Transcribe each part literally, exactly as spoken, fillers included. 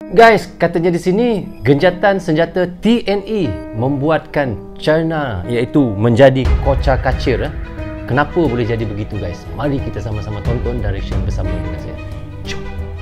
Guys, katanya di sini genjatan senjata T N E membuatkan China iaitu menjadi kocar-kacir. Kenapa boleh jadi begitu guys? Mari kita sama-sama tonton direction bersama dengan saya. Jom.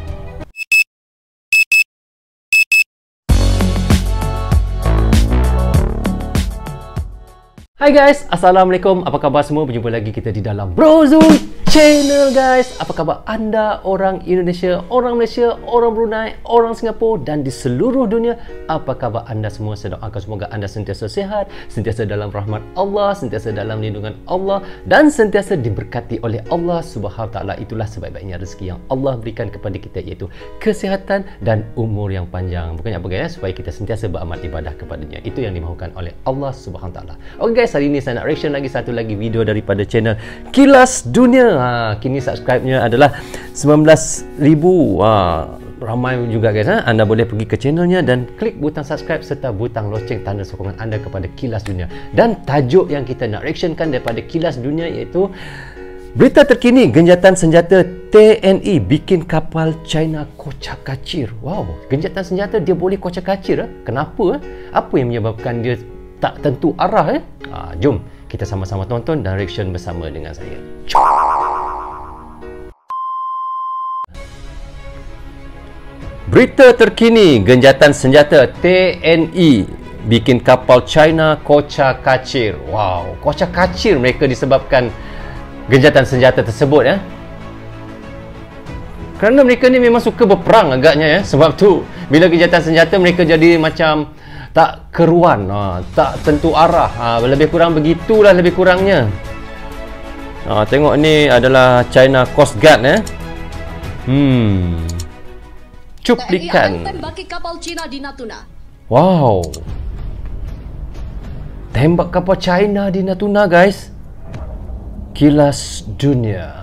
Hai guys, Assalamualaikum. Apa khabar semua? Berjumpa lagi kita di dalam Brozul Channel guys. Apa khabar anda orang Indonesia, orang Malaysia, orang Brunei, orang Singapura dan di seluruh dunia? Apa khabar anda semua? Saya doakan semoga anda sentiasa sihat, sentiasa dalam rahmat Allah, sentiasa dalam lindungan Allah dan sentiasa diberkati oleh Allah Subhanahu Wa Taala. Itulah sebaik-baiknya rezeki yang Allah berikan kepada kita, iaitu kesihatan dan umur yang panjang. Bukannya apa guys, supaya kita sentiasa beramal ibadah kepadanya. Itu yang dimahukan oleh Allah Subhanahu Wa Taala. Okey guys, hari ini saya nak reaction lagi satu lagi video daripada channel Kilas Dunia. Ha, kini subscribe-nya adalah sembilan belas ribu. Ha, ramai juga guys. Ha? Anda boleh pergi ke channelnya dan klik butang subscribe serta butang loceng tanda sokongan anda kepada Kilas Dunia. Dan tajuk yang kita nak reactionkan daripada Kilas Dunia iaitu berita terkini genjatan senjata T N E bikin kapal China kocar-kacir. Wow, genjatan senjata dia boleh kocar-kacir. Ha? Kenapa? Ha? Apa yang menyebabkan dia tak tentu arah? Eh? Ha, jom kita sama-sama tonton dan reaction bersama dengan saya. Berita terkini genjatan senjata T N E bikin kapal China kocar-kacir. Wow, kocar-kacir mereka disebabkan genjatan senjata tersebut ya. Kerana mereka ni memang suka berperang agaknya ya. Sebab tu bila genjatan senjata mereka jadi macam tak keruan, ha, tak tentu arah. Ha, lebih kurang begitulah lebih kurangnya. Ha, tengok ni adalah China Coast Guard ya. Hmm. Cuplikan. Tembaki kapal Cina di Natuna. Wow. Tembak kapal China di Natuna guys. Kilas Dunia.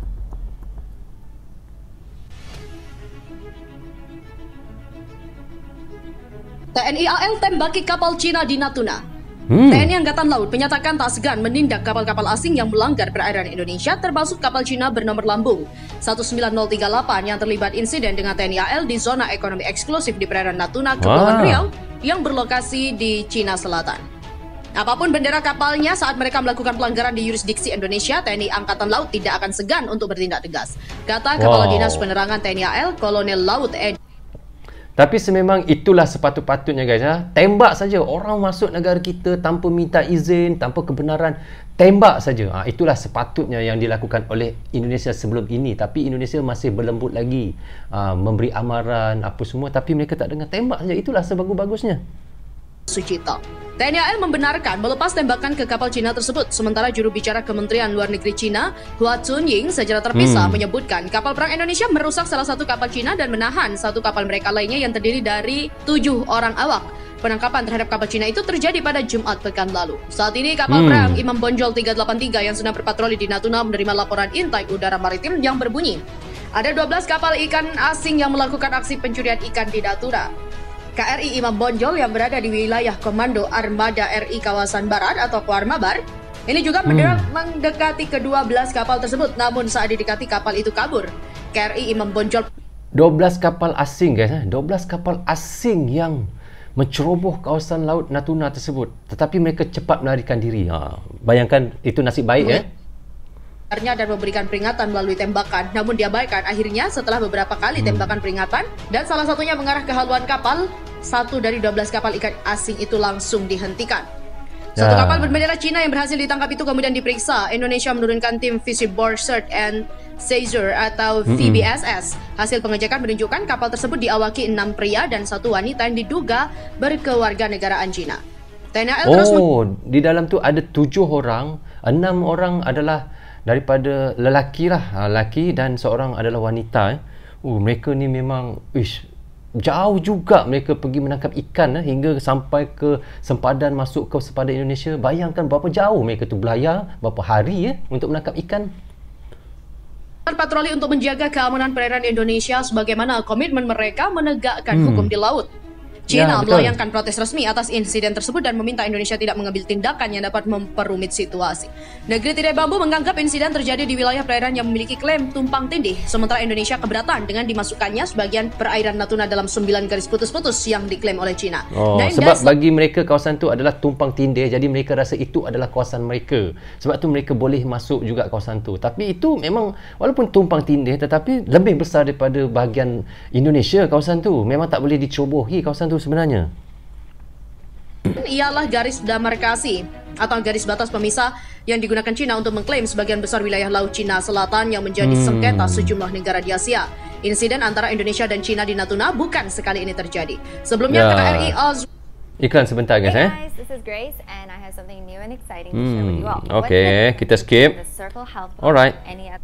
T N I A L tembaki kapal Cina di Natuna. Hmm. T N I Angkatan Laut menyatakan tak segan menindak kapal-kapal asing yang melanggar perairan Indonesia, termasuk kapal Cina bernomor lambung satu sembilan nol tiga delapan yang terlibat insiden dengan T N I A L di zona ekonomi eksklusif di perairan Natuna, Kepulauan wow. Riau yang berlokasi di Cina Selatan. Apapun bendera kapalnya, saat mereka melakukan pelanggaran di yurisdiksi Indonesia, T N I Angkatan Laut tidak akan segan untuk bertindak tegas, kata Kepala wow. Dinas Penerangan T N I A L Kolonel Laut Edi. Tapi sememang itulah sepatut-patutnya guys ha? Tembak saja orang masuk negara kita tanpa minta izin, tanpa kebenaran, tembak saja. Ha, itulah sepatutnya yang dilakukan oleh Indonesia sebelum ini. Tapi Indonesia masih berlembut lagi, ha, memberi amaran apa semua, tapi mereka tak dengar, tembak saja. Itulah sebagus-bagusnya. Sucipto. T N I A L membenarkan melepas tembakan ke kapal Cina tersebut, sementara juru bicara Kementerian Luar Negeri Cina, Hua Chunying, secara terpisah hmm. menyebutkan kapal perang Indonesia merusak salah satu kapal Cina dan menahan satu kapal mereka lainnya yang terdiri dari tujuh orang awak. Penangkapan terhadap kapal Cina itu terjadi pada Jumat pekan lalu. Saat ini kapal hmm. perang Imam Bonjol tiga delapan tiga yang sedang berpatroli di Natuna menerima laporan intai udara maritim yang berbunyi ada dua belas kapal ikan asing yang melakukan aksi pencurian ikan di Natuna. K R I Imam Bonjol yang berada di wilayah Komando Armada R I Kawasan Barat atau Koarmabar ini juga hmm. mendekati kedua belas kapal tersebut, namun saat didekati kapal itu kabur. K R I Imam Bonjol dua belas kapal asing guys, dua belas kapal asing yang menceroboh kawasan laut Natuna tersebut, tetapi mereka cepat melarikan diri. Ha, bayangkan itu nasib baik ya. dan memberikan peringatan melalui tembakan, namun diabaikan akhirnya setelah beberapa kali tembakan peringatan dan salah satunya mengarah ke haluan kapal, satu dari dua belas kapal ikan asing itu langsung dihentikan. Satu ya. kapal berbendera Cina yang berhasil ditangkap itu kemudian diperiksa. Indonesia menurunkan tim Visibor Search and Seizure atau V B S S. Hasil pengecekan menunjukkan kapal tersebut diawaki enam pria dan satu wanita yang diduga berkewarganegaraan Cina. T N I A L terus oh, di dalam tu ada tujuh orang, enam orang adalah daripada lelaki lah, lelaki dan seorang adalah wanita. Eh. Uh, mereka ni memang ish, jauh juga mereka pergi menangkap ikan eh, hingga sampai ke sempadan masuk ke sempadan Indonesia. Bayangkan berapa jauh mereka tu berlayar, berapa hari eh, untuk menangkap ikan. Patroli untuk menjaga keamanan perairan Indonesia sebagaimana komitmen mereka menegakkan hmm. hukum di laut. China Ya, betul. melayangkan protes resmi atas insiden tersebut dan meminta Indonesia tidak mengambil tindakan yang dapat memperumit situasi. Negeri Tirai Bambu menganggap insiden terjadi di wilayah perairan yang memiliki klaim tumpang tindih, sementara Indonesia keberatan dengan dimasukkannya sebagian perairan Natuna dalam sembilan garis putus-putus yang diklaim oleh China. Oh, Dan sebab das- bagi mereka kawasan tu adalah tumpang tindih, jadi mereka rasa itu adalah kawasan mereka. Sebab tu mereka boleh masuk juga kawasan tu. Tapi itu memang walaupun tumpang tindih tetapi lebih besar daripada bahagian Indonesia kawasan tu. Memang tak boleh dicerobohi kawasan tu sebenarnya. ialah garis demarkasi atau garis batas pemisah yang digunakan China untuk mengklaim sebagian besar wilayah Laut Cina Selatan yang menjadi Hmm. sengketa sejumlah negara di Asia. Insiden antara Indonesia dan China di Natuna bukan sekali ini terjadi. Ya. Sebelumnya K R I Oz Iklan sebentar guys Hey eh. guys, this is Grace and I have something new and exciting to share with Hmm, you all. okay, kita skip. The Circle Health Alright. Any other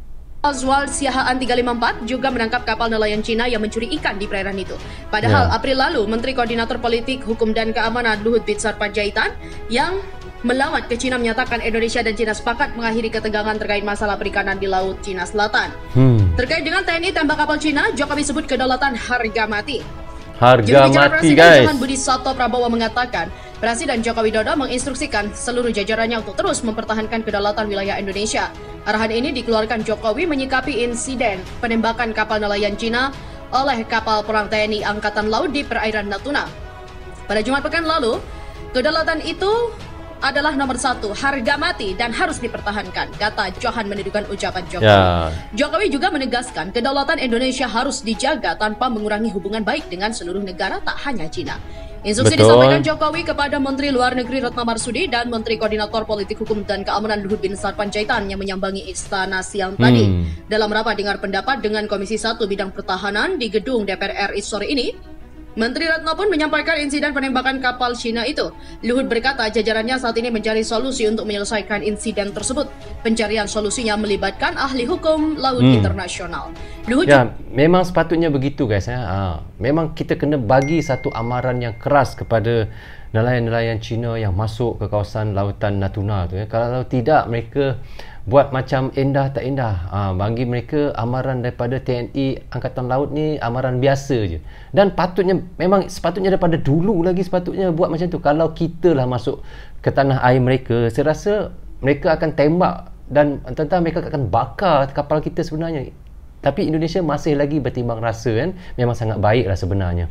Oswald Siahaan tiga lima empat juga menangkap kapal nelayan Cina yang mencuri ikan di perairan itu. Padahal Ya. April lalu, Menteri Koordinator Politik, Hukum dan Keamanan Luhut Binsar Panjaitan yang melawat ke Cina menyatakan Indonesia dan Cina sepakat mengakhiri ketegangan terkait masalah perikanan di Laut Cina Selatan. Hmm. Terkait dengan T N I tembak kapal Cina, Jokowi sebut kedaulatan harga mati. Harga Juru bicara mati Presiden guys. Johan Budi Satto Prabowo mengatakan, Presiden Joko Widodo menginstruksikan seluruh jajarannya untuk terus mempertahankan kedaulatan wilayah Indonesia. Arahan ini dikeluarkan Jokowi menyikapi insiden penembakan kapal nelayan Cina oleh kapal perang T N I Angkatan Laut di perairan Natuna. Pada Jumat pekan lalu, kedaulatan itu adalah nomor satu, harga mati dan harus dipertahankan, kata Johan menuduhkan ucapan Jokowi. Ya. Jokowi juga menegaskan kedaulatan Indonesia harus dijaga tanpa mengurangi hubungan baik dengan seluruh negara, tak hanya Cina. Instruksi Betul. disampaikan Jokowi kepada Menteri Luar Negeri Retno Marsudi dan Menteri Koordinator Politik Hukum dan Keamanan Luhut Binsar Panjaitan yang menyambangi istana siang tadi. Hmm. Dalam rapat dengar pendapat dengan Komisi satu Bidang Pertahanan di gedung D P R R I sore ini, Menteri Retno pun menyampaikan insiden penembakan kapal Cina itu. Luhut berkata jajarannya saat ini mencari solusi untuk menyelesaikan insiden tersebut. Pencarian solusinya melibatkan ahli hukum laut Hmm. internasional. Luhut Ya, memang sepatutnya begitu guys ya. Ha, memang kita kena bagi satu amaran yang keras kepada nelayan-nelayan Cina yang masuk ke kawasan lautan Natuna tu ya. Kalau tidak mereka buat macam endah tak endah. Ha, bagi mereka amaran daripada T N I Angkatan Laut ni amaran biasa je. Dan patutnya memang sepatutnya daripada dulu lagi sepatutnya buat macam tu. Kalau kita lah masuk ke tanah air mereka, saya rasa mereka akan tembak dan tentang mereka akan bakar kapal kita sebenarnya. Tapi Indonesia masih lagi bertimbang rasa kan. Memang sangat baiklah sebenarnya.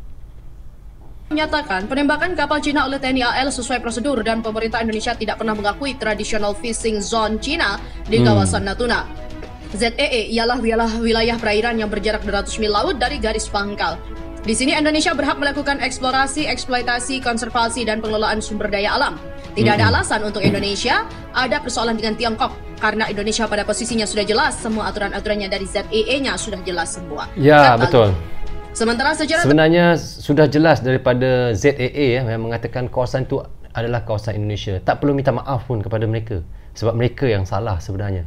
menyatakan penembakan kapal Cina oleh T N I A L sesuai prosedur dan pemerintah Indonesia tidak pernah mengakui traditional fishing zone Cina di Hmm. kawasan Natuna. Z E E ialah wilayah, wilayah perairan yang berjarak dua ratus mil laut dari garis pangkal. Di sini Indonesia berhak melakukan eksplorasi, eksploitasi, konservasi, dan pengelolaan sumber daya alam. Tidak ada alasan untuk Indonesia ada persoalan dengan Tiongkok karena Indonesia pada posisinya sudah jelas, semua aturan-aturannya dari Z E E-nya sudah jelas semua. Ya, Kata betul. Sementara sejarah Sebenarnya sudah jelas daripada Z E A ya, yang mengatakan kawasan itu adalah kawasan Indonesia. Tak perlu minta maaf pun kepada mereka. Sebab mereka yang salah sebenarnya.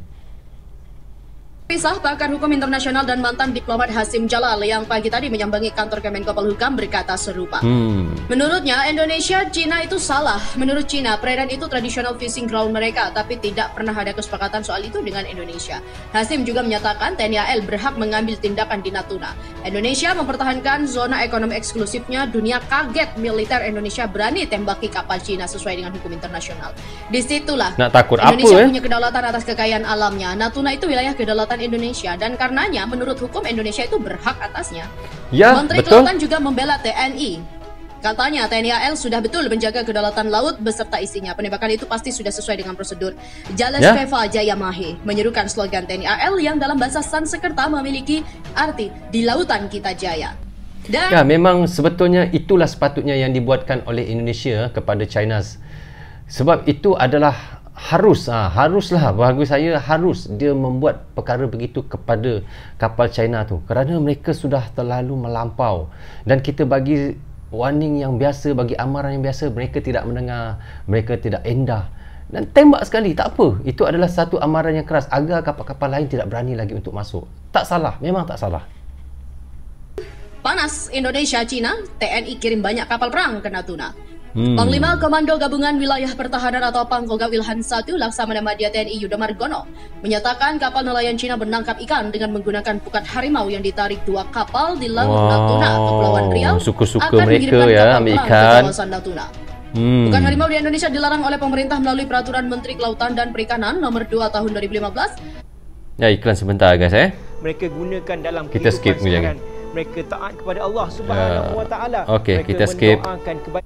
Pisah pakar hukum internasional dan mantan diplomat Hasim Jalal yang pagi tadi menyambangi kantor Kemenko Polhukam berkata serupa. Hmm. Menurutnya, Indonesia, Cina itu salah. Menurut Cina, perairan itu traditional fishing ground mereka, tapi tidak pernah ada kesepakatan soal itu dengan Indonesia. Hasim juga menyatakan T N I A L berhak mengambil tindakan di Natuna. Indonesia mempertahankan zona ekonomi eksklusifnya, dunia kaget militer Indonesia berani tembaki kapal Cina sesuai dengan hukum internasional. Disitulah Nak takut Indonesia apa, eh? punya kedaulatan atas kekayaan alamnya. Natuna itu wilayah kedaulatan Indonesia dan karenanya menurut hukum Indonesia itu berhak atasnya. Ya, Menteri betul. Kelautan juga membela T N I. Katanya T N I A L sudah betul menjaga kedaulatan laut beserta isinya. Penembakan itu pasti sudah sesuai dengan prosedur. Jalas Ya. Feva Jaya Mahe menyerukan slogan T N I A L yang dalam bahasa Sanskerta memiliki arti di lautan kita jaya. Dan Ya, memang sebetulnya itulah sepatutnya yang dibuatkan oleh Indonesia kepada China. Sebab itu adalah harus, ha, haruslah bagi saya harus dia membuat perkara begitu kepada kapal China tu. Kerana mereka sudah terlalu melampau. Dan kita bagi warning yang biasa, bagi amaran yang biasa, mereka tidak mendengar, mereka tidak endah. Dan tembak sekali, tak apa. Itu adalah satu amaran yang keras agar kapal-kapal lain tidak berani lagi untuk masuk. Tak salah, memang tak salah. panas Indonesia Cina, T N I kirim banyak kapal perang ke Natuna. Hmm. Panglima Komando Gabungan Wilayah Pertahanan atau Pangkogap Wilhan satu Laksamana Madya T N I Yuda Margono menyatakan kapal nelayan Cina menangkap ikan dengan menggunakan pukat harimau yang ditarik dua kapal di Laut Wow, Natuna, Kepulauan Riau suka-suka akan mereka mengirimkan ya, kapal ambil perang ikan. ke kawasan Natuna. Hmm. Pukat harimau di Indonesia dilarang oleh pemerintah melalui Peraturan Menteri Kelautan dan Perikanan nomor dua tahun dua ribu lima belas. Ya, iklan sebentar guys eh. Mereka gunakan dalam Kita skip kehidupan sekejap. seharian. Mereka taat kepada Allah Subhanahu Wa Taala. Okey, Mereka kita skip. mendoakan kebaikan.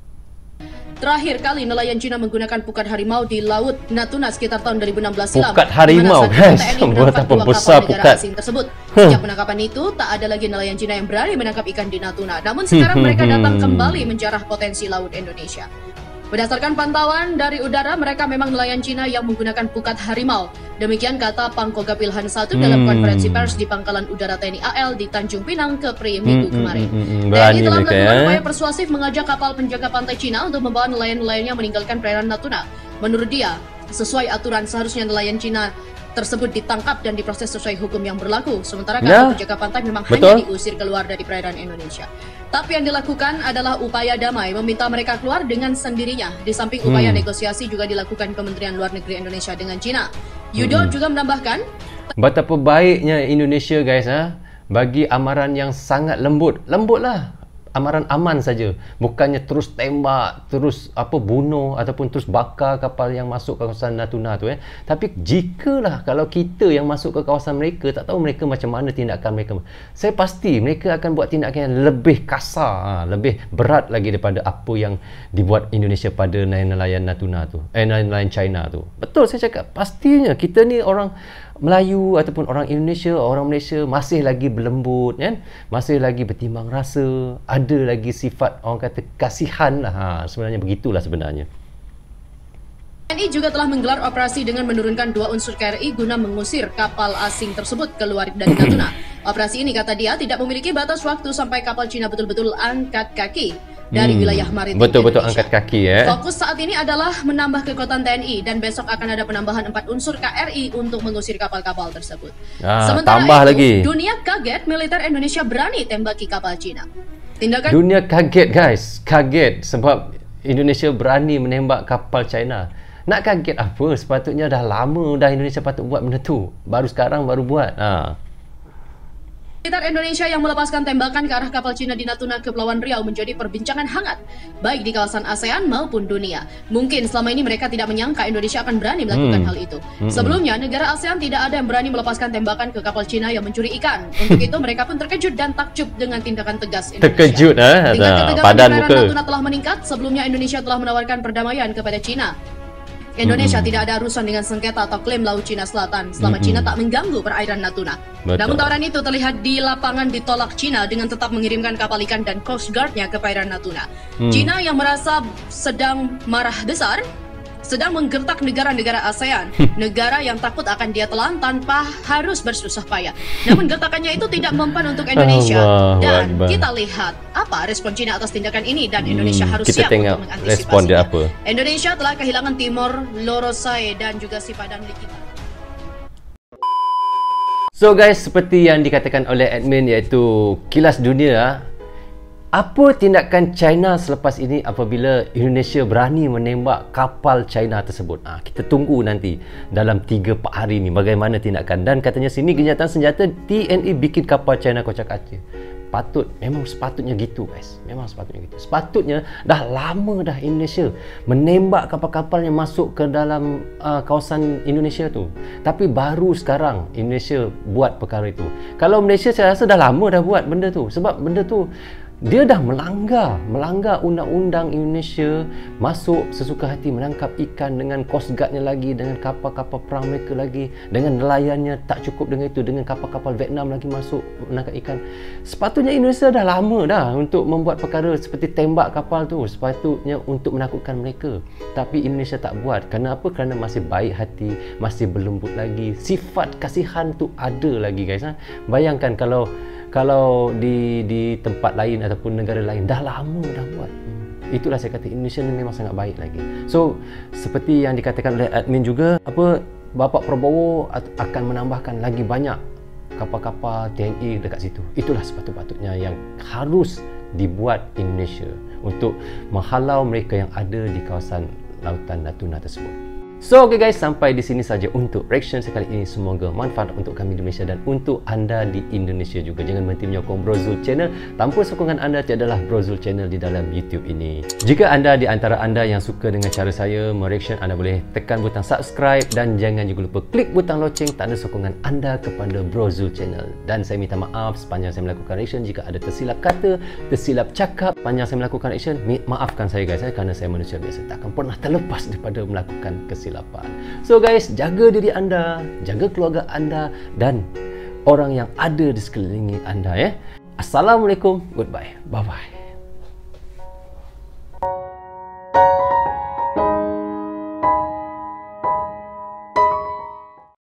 Terakhir kali nelayan Cina menggunakan pukat harimau di Laut Natuna sekitar tahun dua ribu enam belas silam. Pukat harimau, di mana guys. saat itu T N I Buat menangkap apa dua besar kapal negara pukat. asing tersebut. Sejak penangkapan itu, tak ada lagi nelayan Cina yang berani menangkap ikan di Natuna. Namun sekarang mereka datang kembali menjarah potensi laut Indonesia. Berdasarkan pantauan dari udara, mereka memang nelayan Cina yang menggunakan pukat harimau. Demikian kata Pangkogap Wilhan satu dalam Hmm. konferensi pers di Pangkalan Udara T N I A L di Tanjung Pinang, Kepri, Minggu Hmm, kemarin. hmm, hmm, hmm. T N I Berani telah mereka, melakukan ya. upaya persuasif mengajak kapal penjaga pantai Cina untuk membawa nelayan-nelayannya meninggalkan perairan Natuna. Menurut dia, sesuai aturan seharusnya nelayan Cina tersebut ditangkap dan diproses sesuai hukum yang berlaku. Sementara kapal Ya, penjaga pantai memang betul. hanya diusir keluar dari perairan Indonesia. Tapi yang dilakukan adalah upaya damai, meminta mereka keluar dengan sendirinya. Di samping upaya Hmm. negosiasi juga dilakukan Kementerian Luar Negeri Indonesia dengan Cina. Yudo Hmm. juga menambahkan, Betapa baiknya Indonesia guys ha? Bagi amaran yang sangat lembut. Lembutlah. Amaran aman saja. Bukannya terus tembak, terus apa bunuh ataupun terus bakar kapal yang masuk ke kawasan Natuna tu eh. Tapi jikalah kalau kita yang masuk ke kawasan mereka, tak tahu mereka macam mana tindakan mereka. Saya pasti mereka akan buat tindakan yang lebih kasar, ha, lebih berat lagi daripada apa yang dibuat Indonesia pada nelayan Natuna tu. Eh nelayan China tu. Betul saya cakap, pastinya kita ni orang Melayu ataupun orang Indonesia, orang Malaysia masih lagi berlembut kan, masih lagi bertimbang rasa, ada lagi sifat orang kata kasihan lah. Ha, sebenarnya begitulah sebenarnya. T N I juga telah menggelar operasi dengan menurunkan dua unsur K R I guna mengusir kapal asing tersebut keluar dari Natuna. Operasi ini kata dia tidak memiliki batas waktu sampai kapal Cina betul-betul angkat kaki dari Hmm, wilayah maritim betul-betul Indonesia. angkat kaki eh. Fokus saat ini adalah menambah kekuatan T N I dan besok akan ada penambahan empat unsur K R I untuk mengusir kapal-kapal tersebut. Ah, Sementara tambah itu, lagi. dunia kaget militer Indonesia berani tembaki kapal Cina. Tindakan Dunia kaget guys, kaget sebab Indonesia berani menembak kapal China. Nak kaget apa? Sepatutnya dah lama dah Indonesia patut buat benda tu. Baru sekarang baru buat. Ha. militer Indonesia yang melepaskan tembakan ke arah kapal Cina di Natuna, Kepulauan Riau menjadi perbincangan hangat baik di kawasan ASEAN maupun dunia. Mungkin selama ini mereka tidak menyangka Indonesia akan berani melakukan Hmm. hal itu. Hmm. Sebelumnya, negara ASEAN tidak ada yang berani melepaskan tembakan ke kapal Cina yang mencuri ikan. Untuk itu, mereka pun terkejut dan takjub dengan tindakan tegas Indonesia. Terkejut eh. Tingkat Nah, ketegangan padan di perairan muka. Natuna telah meningkat. Sebelumnya Indonesia telah menawarkan perdamaian kepada Cina. Indonesia Mm-mm. tidak ada urusan dengan sengketa atau klaim Laut Cina Selatan selama Mm-mm. Cina tak mengganggu perairan Natuna. Betul. Namun tawaran itu terlihat di lapangan ditolak Cina dengan tetap mengirimkan kapal ikan dan Coast Guard-nya ke perairan Natuna. Hmm. Cina yang merasa sedang marah besar sedang menggertak negara-negara ASEAN, negara yang takut akan dia telan tanpa harus bersusah payah. Namun gertakannya itu tidak mempan untuk Indonesia. Allahu Dan Akbar. kita lihat apa respon Cina atas tindakan ini dan Indonesia Hmm, harus kita siap tengok untuk respon dia mengantisipasinya. apa. Indonesia telah kehilangan Timor, Lorosae dan juga Sipadan Likita. So guys, seperti yang dikatakan oleh admin iaitu kilas dunia, apa tindakan China selepas ini apabila Indonesia berani menembak kapal China tersebut? Ah, kita tunggu nanti dalam tiga empat hari ni bagaimana tindakan. Dan katanya sini gencatan senjata T N I bikin kapal China kocak-kacir. Patut, memang sepatutnya gitu guys. Memang sepatutnya gitu. Sepatutnya dah lama dah Indonesia menembak kapal-kapal yang masuk ke dalam uh, kawasan Indonesia tu. Tapi baru sekarang Indonesia buat perkara itu. Kalau Malaysia saya rasa dah lama dah buat benda tu. Sebab benda tu dia dah melanggar melanggar undang-undang Indonesia, masuk sesuka hati menangkap ikan dengan Coast Guard-nya lagi, dengan kapal-kapal perang mereka lagi, dengan nelayannya. Tak cukup dengan itu, dengan kapal-kapal Vietnam lagi masuk menangkap ikan. Sepatutnya Indonesia dah lama dah untuk membuat perkara seperti tembak kapal tu, sepatutnya untuk menakutkan mereka. Tapi Indonesia tak buat. Kenapa? Kerana masih baik hati, masih berlembut lagi, sifat kasihan tu ada lagi guys. Ha? Bayangkan kalau kalau di di tempat lain ataupun negara lain dah lama dah buat. Hmm. Itulah saya kata Indonesia ni memang sangat baik lagi. So seperti yang dikatakan oleh admin juga, apa Bapak Prabowo akan menambahkan lagi banyak kapal-kapal T N I dekat situ. Itulah sepatut-patutnya yang harus dibuat Indonesia untuk menghalau mereka yang ada di kawasan lautan Natuna tersebut. So okay guys, sampai di sini saja untuk reaction sekali ini. Semoga manfaat untuk kami di Malaysia dan untuk anda di Indonesia juga. Jangan berhenti menyokong Bro Zul Channel. Tanpa sokongan anda tiadalah Bro Zul Channel di dalam YouTube ini. Jika anda di antara anda yang suka dengan cara saya mereaction, anda boleh tekan butang subscribe dan jangan juga lupa klik butang loceng tanda sokongan anda kepada Bro Zul Channel. Dan saya minta maaf sepanjang saya melakukan reaction jika ada tersilap kata, tersilap cakap sepanjang saya melakukan reaction. Maafkan saya guys, kerana saya manusia biasa, tak akan pernah terlepas daripada melakukan kesilapan. So guys, jaga diri anda, jaga keluarga anda dan orang yang ada di sekeliling anda ya. Assalamualaikum, goodbye, bye bye.